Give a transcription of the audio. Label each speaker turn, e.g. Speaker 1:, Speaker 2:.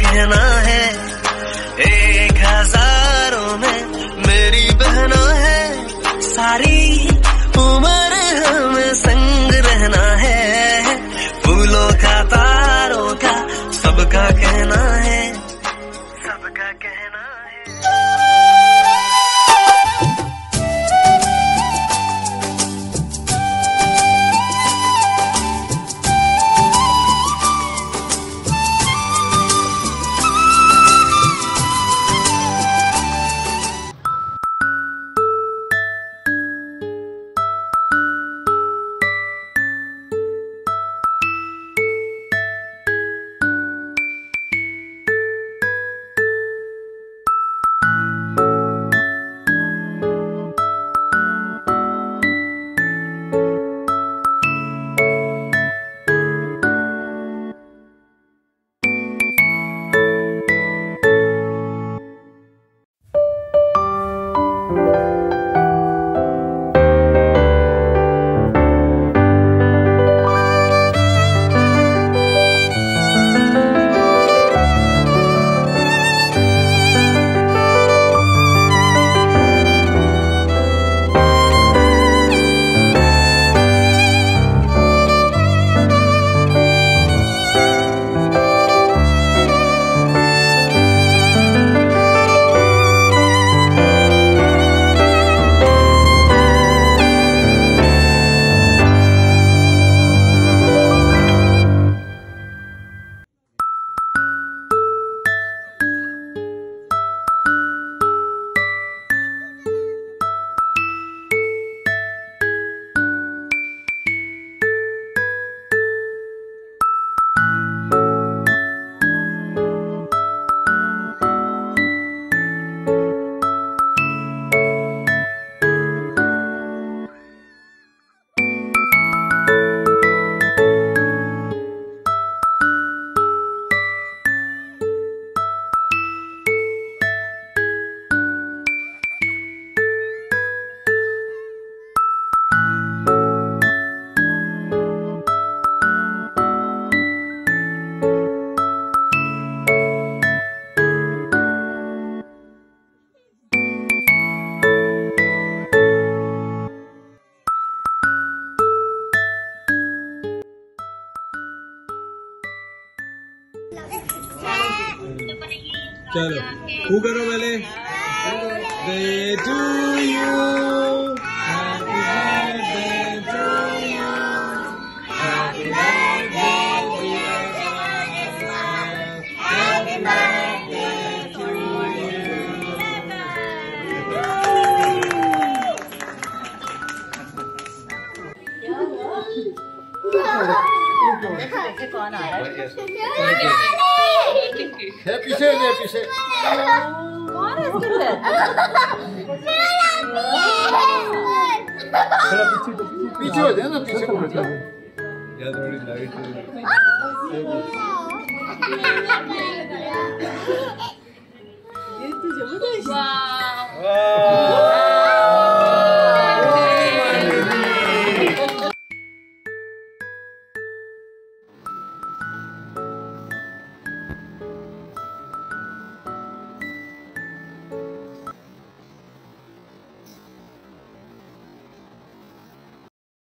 Speaker 1: कहना है, 1000 में मेरी बहना है, सारी उम्र हमें संग रहना है, फूलों का तारों का सबका कहना है, सबका कहना है।
Speaker 2: चलो वो करो पहले। Birthday to you, happy birthday to you, happy birthday dear Ismail, happy birthday to
Speaker 3: कौन आ रहा है?
Speaker 2: पीछे पीछे
Speaker 3: कौन है इसके अंदर?
Speaker 2: थोड़ा पीछे हो जाए ना, पीछे को हटा यार, थोड़ी लाइट